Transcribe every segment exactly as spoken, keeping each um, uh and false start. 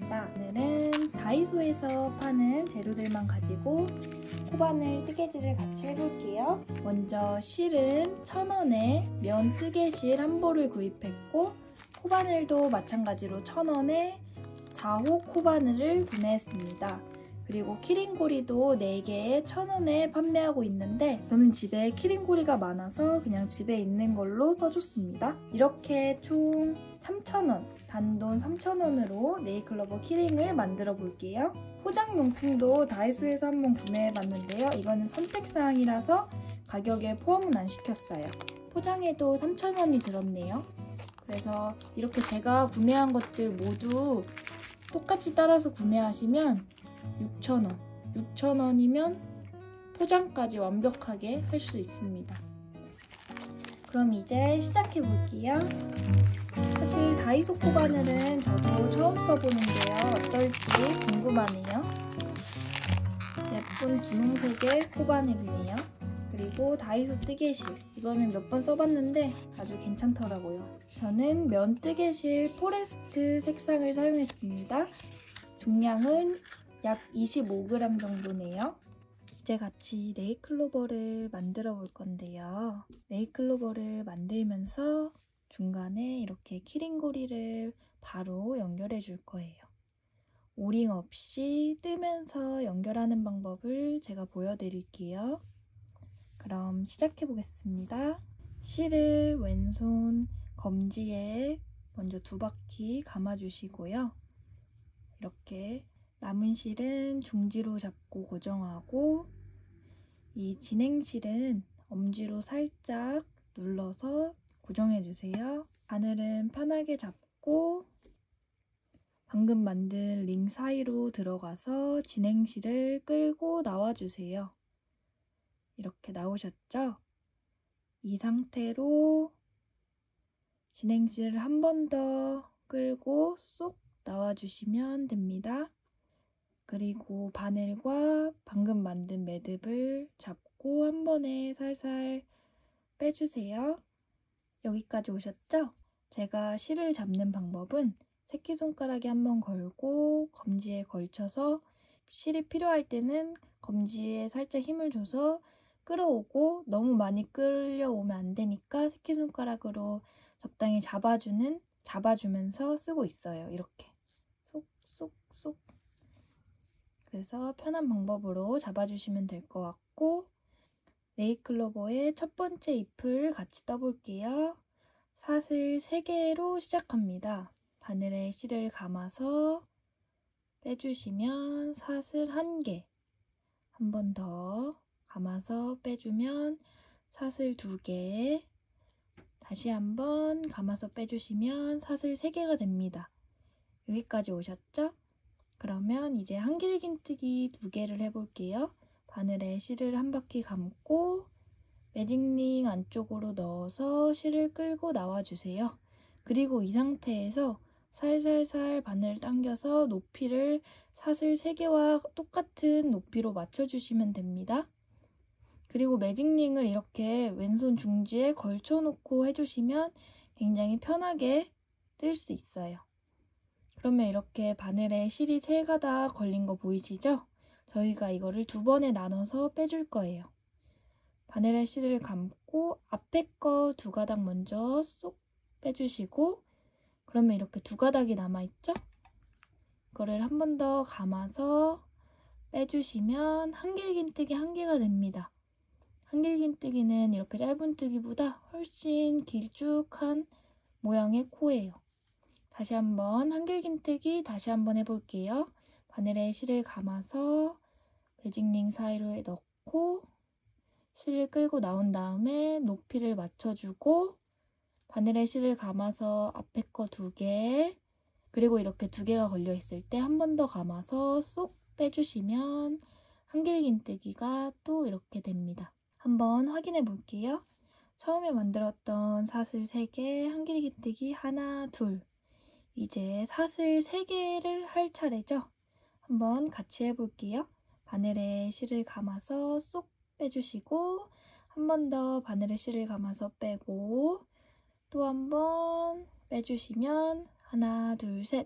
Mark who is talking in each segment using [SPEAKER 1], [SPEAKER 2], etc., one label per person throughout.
[SPEAKER 1] 하겠습니다. 오늘은 다이소에서 파는 재료들만 가지고 코바늘 뜨개질을 같이 해볼게요. 먼저 실은 천 원에 면 뜨개실 한 볼을 구입했고, 코바늘도 마찬가지로 천 원에 사 호 코바늘을 구매했습니다. 그리고 키링고리도 네 개에 천 원에 판매하고 있는데, 저는 집에 키링고리가 많아서 그냥 집에 있는 걸로 써줬습니다. 이렇게 총 삼천 원, 단돈 삼천 원으로 네일클로버 키링을 만들어 볼게요. 포장용품도 다이소에서 한번 구매해봤는데요. 이거는 선택사항이라서 가격에 포함은 안 시켰어요. 포장에도 삼천 원이 들었네요. 그래서 이렇게 제가 구매한 것들 모두 똑같이 따라서 구매하시면 육천 원, 육천 원이면 포장까지 완벽하게 할 수 있습니다. 그럼 이제 시작해 볼게요. 사실 다이소 코바늘은 저도 처음 써보는데요. 어떨지 궁금하네요. 예쁜 분홍색의 코바늘이네요. 그리고 다이소 뜨개실, 이거는 몇 번 써봤는데 아주 괜찮더라고요. 저는 면 뜨개실 포레스트 색상을 사용했습니다. 중량은 약 이십오 그램 정도네요. 이제 같이 네일클로버를 만들어 볼 건데요. 네일클로버를 만들면서 중간에 이렇게 키링고리를 바로 연결해 줄 거예요. 오링 없이 뜨면서 연결하는 방법을 제가 보여드릴게요. 그럼 시작해 보겠습니다. 실을 왼손 검지에 먼저 두 바퀴 감아주시고요. 이렇게 남은 실은 중지로 잡고 고정하고, 이 진행실은 엄지로 살짝 눌러서 고정해주세요. 바늘은 편하게 잡고 방금 만든 링 사이로 들어가서 진행실을 끌고 나와주세요. 이렇게 나오셨죠? 이 상태로 진행실을 한 번 더 끌고 쏙 나와주시면 됩니다. 그리고 바늘과 방금 만든 매듭을 잡고 한 번에 살살 빼주세요. 여기까지 오셨죠? 제가 실을 잡는 방법은 새끼손가락에 한번 걸고 검지에 걸쳐서 실이 필요할 때는 검지에 살짝 힘을 줘서 끌어오고, 너무 많이 끌려오면 안 되니까 새끼손가락으로 적당히 잡아주는, 잡아주면서 쓰고 있어요. 이렇게 쏙쏙쏙. 그래서 편한 방법으로 잡아주시면 될 것 같고, 네일클로버의 첫 번째 잎을 같이 떠볼게요. 사슬 세 개로 시작합니다. 바늘에 실을 감아서 빼주시면 사슬 한 개, 한 번 더 감아서 빼주면 사슬 두 개, 다시 한번 감아서 빼주시면 사슬 세 개가 됩니다. 여기까지 오셨죠? 그러면 이제 한길긴뜨기 두 개를 해볼게요. 바늘에 실을 한 바퀴 감고 매직링 안쪽으로 넣어서 실을 끌고 나와주세요. 그리고 이 상태에서 살살살 바늘을 당겨서 높이를 사슬 세 개와 똑같은 높이로 맞춰주시면 됩니다. 그리고 매직링을 이렇게 왼손 중지에 걸쳐놓고 해주시면 굉장히 편하게 뜰 수 있어요. 그러면 이렇게 바늘에 실이 세 가닥 걸린 거 보이시죠? 저희가 이거를 두 번에 나눠서 빼줄 거예요. 바늘에 실을 감고 앞에 거 두 가닥 먼저 쏙 빼주시고, 그러면 이렇게 두 가닥이 남아있죠? 이거를 한 번 더 감아서 빼주시면 한길긴뜨기 한 개가 됩니다. 한길긴뜨기는 이렇게 짧은뜨기보다 훨씬 길쭉한 모양의 코예요. 다시 한번 한길긴뜨기 다시 한번 해볼게요. 바늘에 실을 감아서 매직링 사이로 넣고 실을 끌고 나온 다음에 높이를 맞춰주고, 바늘에 실을 감아서 앞에 거 두 개, 그리고 이렇게 두 개가 걸려 있을 때 한 번 더 감아서 쏙 빼주시면 한길긴뜨기가 또 이렇게 됩니다. 한번 확인해 볼게요. 처음에 만들었던 사슬 세 개, 한길긴뜨기 하나, 둘. 이제 사슬 세 개를 할 차례죠. 한번 같이 해볼게요. 바늘에 실을 감아서 쏙 빼주시고, 한 번 더 바늘에 실을 감아서 빼고, 또 한 번 빼주시면 하나, 둘, 셋.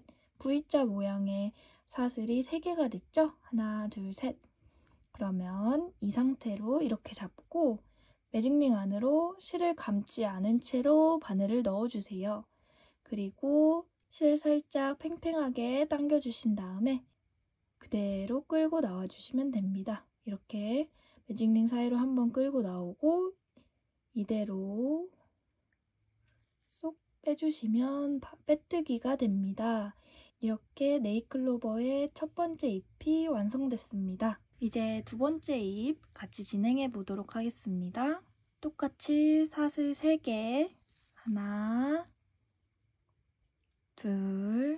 [SPEAKER 1] V자 모양의 사슬이 세 개가 됐죠? 하나, 둘, 셋. 그러면 이 상태로 이렇게 잡고 매직링 안으로 실을 감지 않은 채로 바늘을 넣어주세요. 그리고 실 살짝 팽팽하게 당겨주신 다음에 그대로 끌고 나와주시면 됩니다. 이렇게 매직링 사이로 한번 끌고 나오고 이대로 쏙 빼주시면 빼뜨기가 됩니다. 이렇게 네잎클로버의 첫 번째 잎이 완성됐습니다. 이제 두 번째 잎 같이 진행해 보도록 하겠습니다. 똑같이 사슬 세 개, 하나, 둘,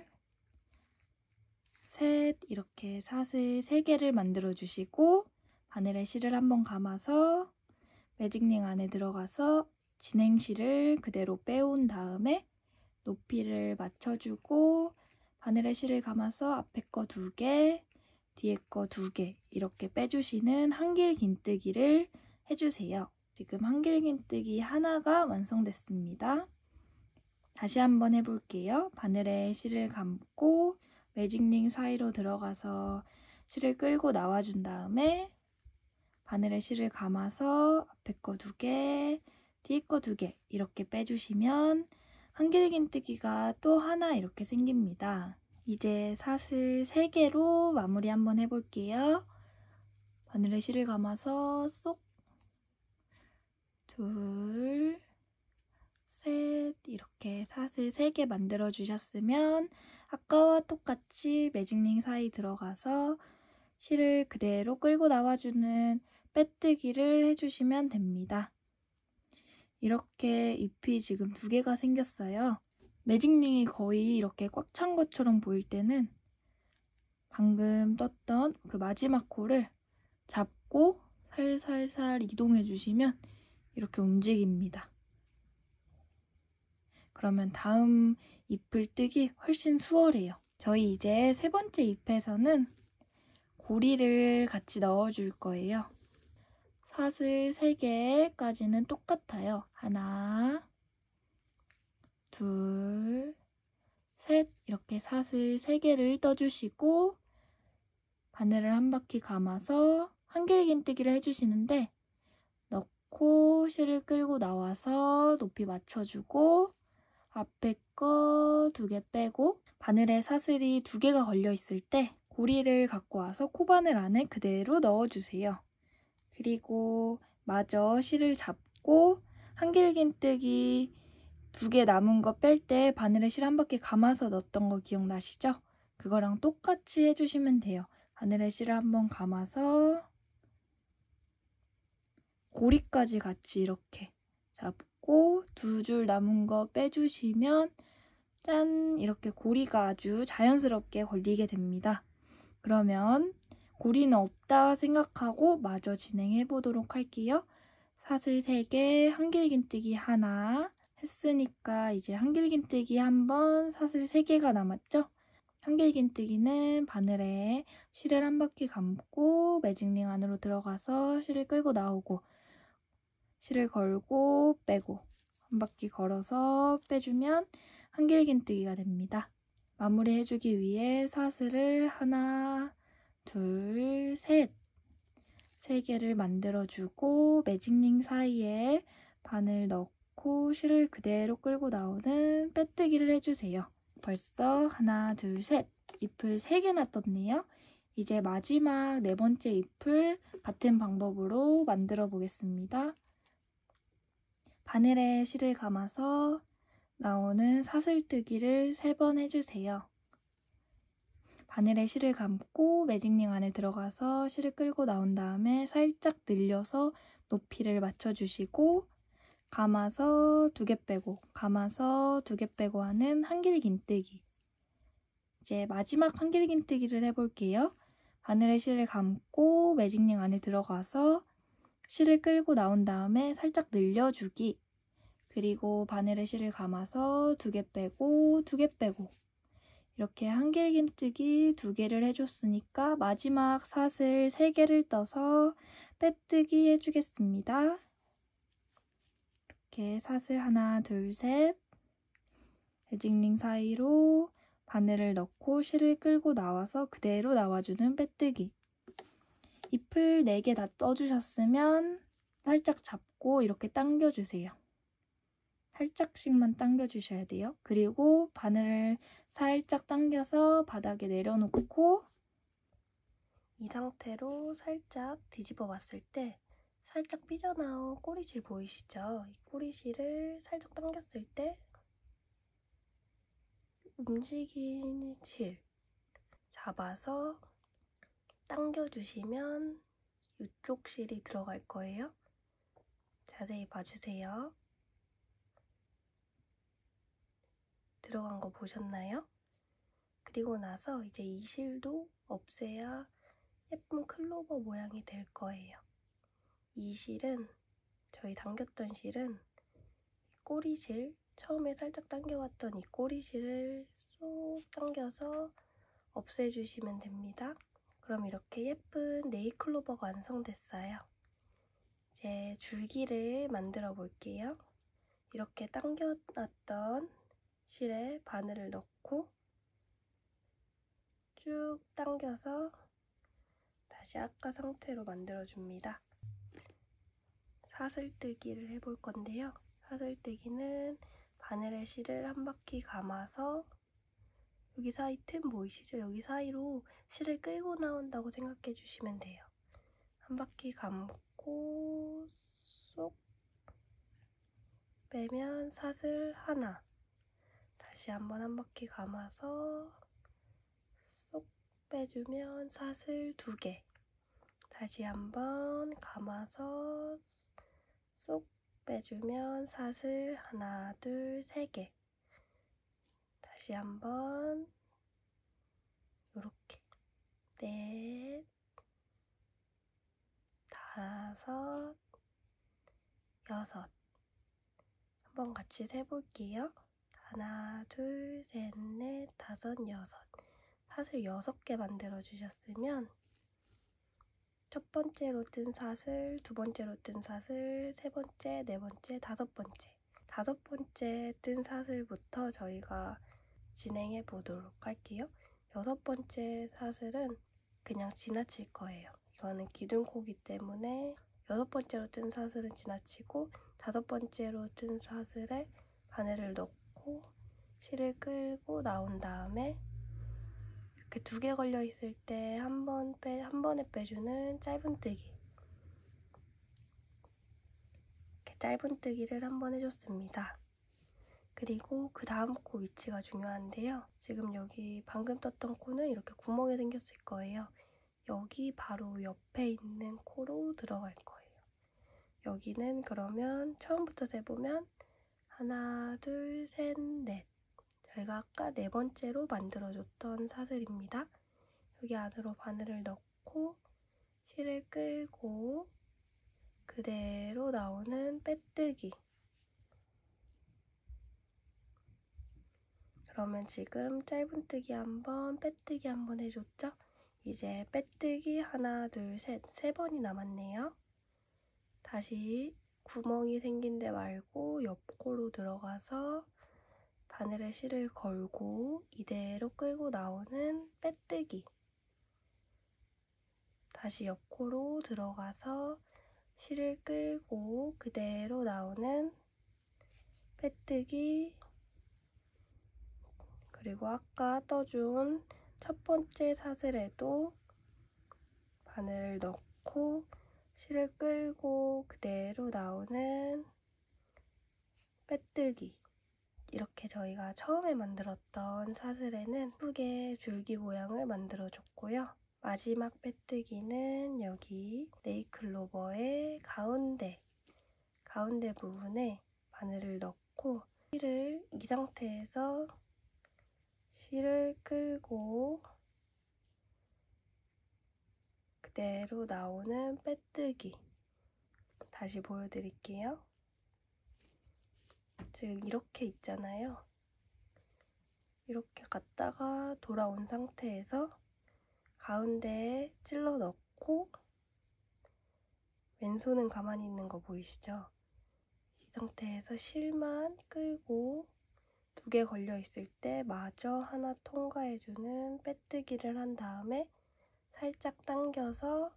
[SPEAKER 1] 셋 이렇게 사슬 세 개를 만들어 주시고 바늘에 실을 한번 감아서 매직링 안에 들어가서 진행실을 그대로 빼온 다음에 높이를 맞춰주고 바늘에 실을 감아서 앞에 거 두 개, 뒤에 거 두 개 이렇게 빼주시는 한길 긴뜨기를 해주세요. 지금 한길 긴뜨기 하나가 완성됐습니다. 다시 한번 해볼게요. 바늘에 실을 감고 매직링 사이로 들어가서 실을 끌고 나와준 다음에 바늘에 실을 감아서 앞에 거 두 개, 뒤에 거 두 개 이렇게 빼주시면 한길 긴뜨기가 또 하나 이렇게 생깁니다. 이제 사슬 세 개로 마무리 한번 해볼게요. 바늘에 실을 감아서 쏙, 둘, 셋 이렇게 사슬 세 개 만들어 주셨으면 아까와 똑같이 매직링 사이 들어가서 실을 그대로 끌고 나와주는 빼뜨기를 해주시면 됩니다. 이렇게 잎이 지금 두 개가 생겼어요. 매직링이 거의 이렇게 꽉 찬 것처럼 보일 때는 방금 떴던 그 마지막 코를 잡고 살살살 이동해 주시면 이렇게 움직입니다. 그러면 다음 잎을 뜨기 훨씬 수월해요. 저희 이제 세 번째 잎에서는 고리를 같이 넣어줄 거예요. 사슬 세 개까지는 똑같아요. 하나, 둘, 셋 이렇게 사슬 세 개를 떠주시고 바늘을 한 바퀴 감아서 한길 긴뜨기를 해주시는데 넣고 실을 끌고 나와서 높이 맞춰주고 앞에 거 두 개 빼고 바늘에 사슬이 두 개가 걸려 있을 때 고리를 갖고 와서 코바늘 안에 그대로 넣어주세요. 그리고 마저 실을 잡고 한길 긴뜨기 두 개 남은 거 뺄 때 바늘에 실 한 바퀴 감아서 넣었던 거 기억나시죠? 그거랑 똑같이 해주시면 돼요. 바늘에 실을 한번 감아서 고리까지 같이 이렇게 잡고 두 줄 남은 거 빼주시면 짠! 이렇게 고리가 아주 자연스럽게 걸리게 됩니다. 그러면 고리는 없다 생각하고 마저 진행해 보도록 할게요. 사슬 세 개, 한길 긴뜨기 하나 했으니까 이제 한길 긴뜨기 한 번, 사슬 세 개가 남았죠? 한길 긴뜨기는 바늘에 실을 한 바퀴 감고 매직링 안으로 들어가서 실을 끌고 나오고 실을 걸고 빼고 한 바퀴 걸어서 빼주면 한길 긴뜨기가 됩니다. 마무리 해주기 위해 사슬을 하나, 둘, 셋 세 개를 만들어주고 매직링 사이에 바늘 넣고 실을 그대로 끌고 나오는 빼뜨기를 해주세요. 벌써 하나, 둘, 셋 잎을 세 개나 떴네요. 이제 마지막 네 번째 잎을 같은 방법으로 만들어 보겠습니다. 바늘에 실을 감아서 나오는 사슬뜨기를 세 번 해주세요. 바늘에 실을 감고 매직링 안에 들어가서 실을 끌고 나온 다음에 살짝 늘려서 높이를 맞춰주시고 감아서 두 개 빼고 감아서 두 개 빼고 하는 한길 긴뜨기. 이제 마지막 한길 긴뜨기를 해볼게요. 바늘에 실을 감고 매직링 안에 들어가서 실을 끌고 나온 다음에 살짝 늘려주기. 그리고 바늘에 실을 감아서 두 개 빼고 두 개 빼고 이렇게 한길 긴뜨기 두 개를 해줬으니까 마지막 사슬 세 개를 떠서 빼뜨기 해주겠습니다. 이렇게 사슬 하나, 둘, 셋 매직링 사이로 바늘을 넣고 실을 끌고 나와서 그대로 나와주는 빼뜨기. 잎을 네 개 다 떠주셨으면 살짝 잡고 이렇게 당겨주세요. 살짝씩만 당겨주셔야 돼요. 그리고 바늘을 살짝 당겨서 바닥에 내려놓고 이 상태로 살짝 뒤집어 봤을 때 살짝 삐져나온 꼬리실 보이시죠? 이 꼬리실을 살짝 당겼을 때 움직이는 실 잡아서 당겨주시면 이쪽 실이 들어갈 거예요. 자세히 봐주세요. 들어간 거 보셨나요? 그리고 나서 이제 이 실도 없애야 예쁜 클로버 모양이 될 거예요. 이 실은, 저희 당겼던 실은 꼬리실, 처음에 살짝 당겨왔던 이 꼬리실을 쏙 당겨서 없애주시면 됩니다. 그럼 이렇게 예쁜 네일 클로버가 완성됐어요. 이제 줄기를 만들어 볼게요. 이렇게 당겨놨던 실에 바늘을 넣고 쭉 당겨서 다시 아까 상태로 만들어줍니다. 사슬뜨기를 해볼 건데요. 사슬뜨기는 바늘에 실을 한 바퀴 감아서 여기 사이 틈 보이시죠? 여기 사이로 실을 끌고 나온다고 생각해 주시면 돼요. 한 바퀴 감고 쏙 빼면 사슬 하나, 다시 한번 한 바퀴 감아서 쏙 빼주면 사슬 두 개, 다시 한번 감아서 쏙 빼주면 사슬 하나, 둘, 세 개, 다시 한번 이렇게 넷, 다섯, 여섯. 한번 같이 세볼게요. 하나, 둘, 셋, 넷, 다섯, 여섯. 사슬 여섯 개 만들어 주셨으면 첫 번째로 뜬 사슬, 두 번째로 뜬 사슬, 세 번째, 네 번째, 다섯 번째. 다섯 번째 뜬 사슬부터 저희가 진행해 보도록 할게요. 여섯 번째 사슬은 그냥 지나칠 거예요. 이거는 기둥코기 때문에 여섯 번째로 뜬 사슬은 지나치고 다섯 번째로 뜬 사슬에 바늘을 넣고 실을 끌고 나온 다음에 이렇게 두 개 걸려 있을 때 한 번 빼, 한 번에 빼주는 짧은뜨기. 이렇게 짧은뜨기를 한 번 해줬습니다. 그리고 그 다음 코 위치가 중요한데요. 지금 여기 방금 떴던 코는 이렇게 구멍이 생겼을 거예요. 여기 바로 옆에 있는 코로 들어갈 거예요. 여기는 그러면 처음부터 세보면 하나, 둘, 셋, 넷. 저희가 아까 네 번째로 만들어줬던 사슬입니다. 여기 안으로 바늘을 넣고 실을 끌고 그대로 나오는 빼뜨기. 그러면 지금 짧은뜨기 한번, 빼뜨기 한번 해줬죠? 이제 빼뜨기 하나, 둘, 셋, 세 번이 남았네요. 다시 구멍이 생긴 데 말고 옆코로 들어가서 바늘에 실을 걸고 이대로 끌고 나오는 빼뜨기. 다시 옆코로 들어가서 실을 끌고 그대로 나오는 빼뜨기. 그리고 아까 떠준 첫 번째 사슬에도 바늘을 넣고 실을 끌고 그대로 나오는 빼뜨기. 이렇게 저희가 처음에 만들었던 사슬에는 예쁘게 줄기 모양을 만들어줬고요. 마지막 빼뜨기는 여기 네일클로버의 가운데, 가운데 부분에 바늘을 넣고 실을 이 상태에서 실을 끌고 그대로 나오는 빼뜨기. 다시 보여드릴게요. 지금 이렇게 있잖아요. 이렇게 갔다가 돌아온 상태에서 가운데에 찔러 넣고 왼손은 가만히 있는 거 보이시죠? 이 상태에서 실만 끌고
[SPEAKER 2] 두 개 걸려 있을 때 마저 하나 통과해주는 빼뜨기를 한 다음에 살짝 당겨서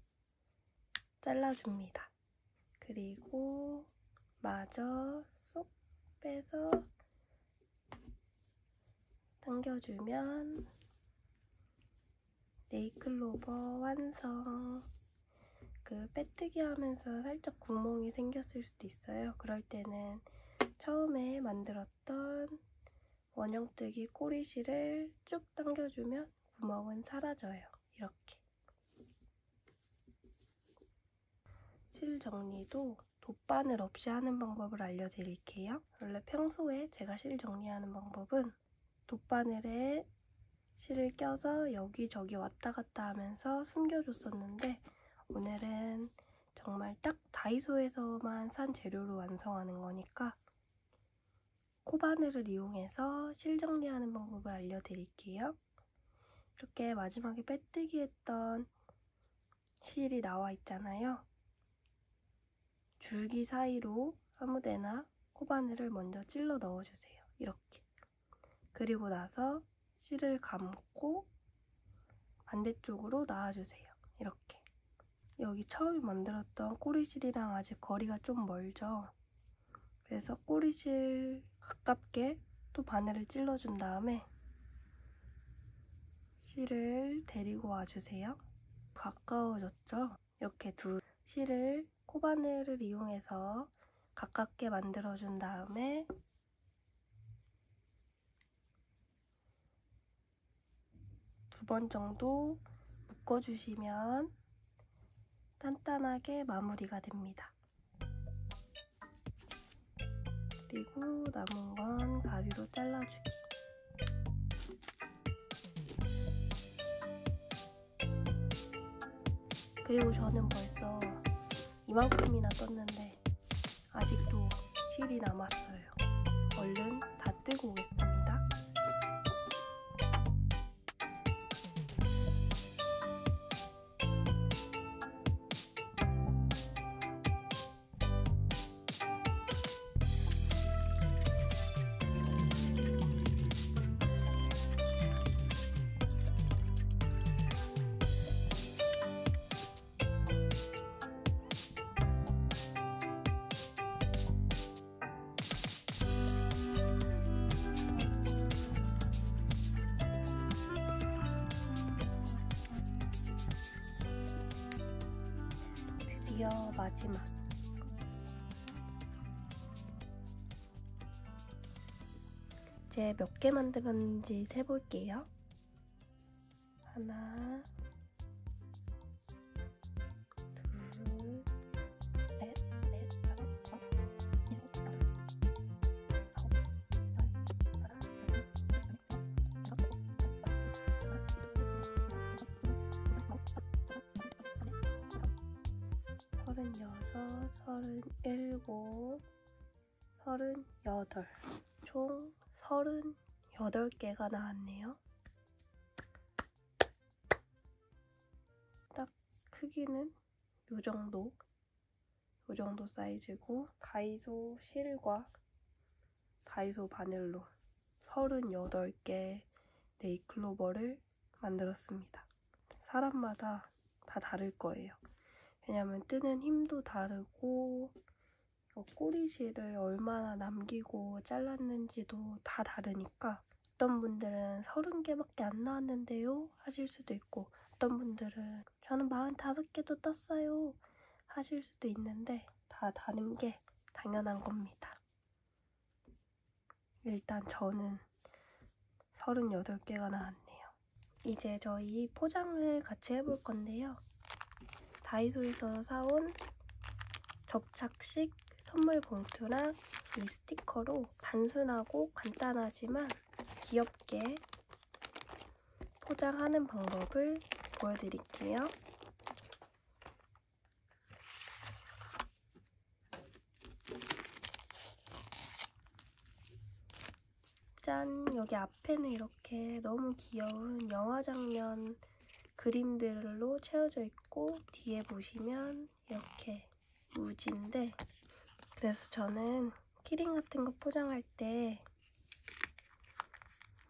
[SPEAKER 2] 잘라줍니다. 그리고 마저 쏙 빼서 당겨주면 네잎클로버 완성! 그 빼뜨기 하면서 살짝 구멍이 생겼을 수도 있어요. 그럴 때는 처음에 만들었던 원형뜨기 꼬리실을 쭉 당겨주면 구멍은 사라져요. 이렇게. 실 정리도 돗바늘 없이 하는 방법을 알려드릴게요. 원래 평소에 제가 실 정리하는 방법은 돗바늘에 실을 껴서 여기저기 왔다 갔다 하면서 숨겨줬었는데 오늘은 정말 딱 다이소에서만 산 재료로 완성하는 거니까 코바늘을 이용해서 실 정리하는 방법을 알려드릴게요. 이렇게 마지막에 빼뜨기 했던 실이 나와 있잖아요. 줄기 사이로 아무데나 코바늘을 먼저 찔러 넣어주세요. 이렇게. 그리고 나서 실을 감고 반대쪽으로 놔주세요. 이렇게. 여기 처음에 만들었던 꼬리실이랑 아직 거리가 좀 멀죠? 그래서 꼬리실 가깝게 또 바늘을 찔러준 다음에 실을 데리고 와주세요. 가까워졌죠? 이렇게 두 실을 코바늘을 이용해서 가깝게 만들어준 다음에 두 번 정도 묶어주시면 단단하게 마무리가 됩니다. 그리고 남은 건 가위로 잘라주기. 그리고 저는 벌써 이만큼이나 떴는데 아직도 실이 남았어요. 얼른 다 뜨고 오겠습니다. 드디어 마지막. 이제 몇 개 만들었는지 세볼게요. 하나, 둘, 넷, 넷, 다섯, 여섯, 일곱, 여덟, 아홉, 열, 하나, 둘, 서른여섯, 서른일곱, 서른여덟. 총 서른여덟 개가 나왔네요. 딱 크기는 요 정도, 요 정도 사이즈고 다이소 실과 다이소 바늘로 서른여덟 개 네잎클로버를 만들었습니다. 사람마다 다 다를 거예요. 왜냐면 뜨는 힘도 다르고 꼬리실을 얼마나 남기고 잘랐는지도 다 다르니까 어떤 분들은 서른 개밖에 안 나왔는데요 하실 수도 있고 어떤 분들은 저는 마흔다섯 개도 떴어요 하실 수도 있는데 다 다른 게 당연한 겁니다. 일단 저는 서른여덟 개가 나왔네요. 이제 저희 포장을 같이 해볼 건데요. 다이소에서 사온 접착식 선물 봉투랑 이 스티커로 단순하고 간단하지만 귀엽게 포장하는 방법을 보여드릴게요. 짠! 여기 앞에는 이렇게 너무 귀여운 영화 장면 그림들로 채워져 있고 뒤에 보시면 이렇게 무지인데 그래서 저는 키링 같은 거 포장할 때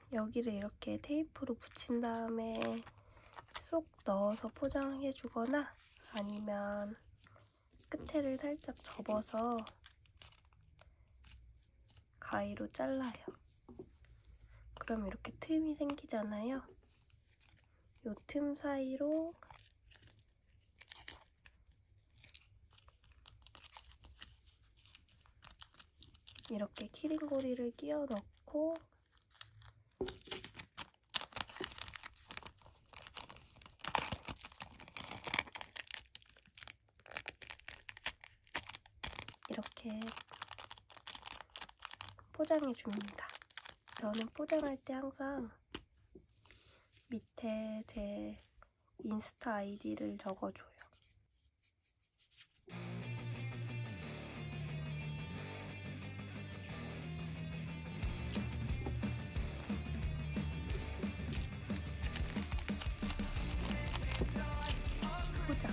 [SPEAKER 2] 여기를 이렇게 테이프로 붙인 다음에 쏙 넣어서 포장해 주거나 아니면 끝에를 살짝 접어서 가위로 잘라요. 그럼 이렇게 틈이 생기잖아요. 이 틈 사이로 이렇게 키링고리를 끼워 넣고 이렇게 포장해 줍니다. 저는 포장할 때 항상 밑에 제 인스타 아이디를 적어줘요. 포장.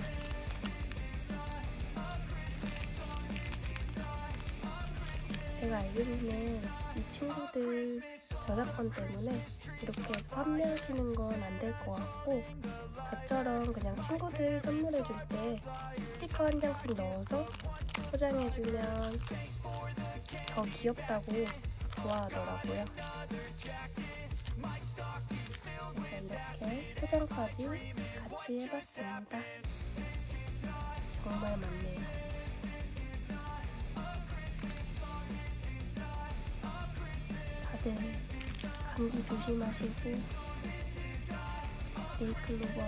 [SPEAKER 2] 제가 알기로는 이 친구들 저작권 때문에 이렇게 해서 판매하시는 건 안 될 것 같고, 저처럼 그냥 친구들 선물해줄 때 스티커 한 장씩 넣어서 포장해주면 더 귀엽다고 좋아하더라고요. 그래서 이렇게 포장까지 같이 해봤습니다. 정말 많네요. 다들 감기 조심하시고 네이클로버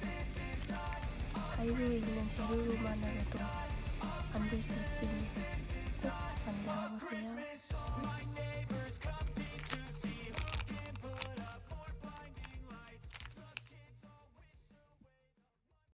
[SPEAKER 2] 가이드에 있는 재료로만으로도 만들 수 있으니 꼭 만들어보세요.